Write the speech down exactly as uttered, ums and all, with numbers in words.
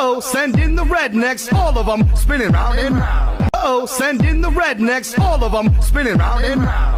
Uh-oh, send in the rednecks, all of them spinning round and round. Uh-oh, send in the rednecks, all of them spinning round and round.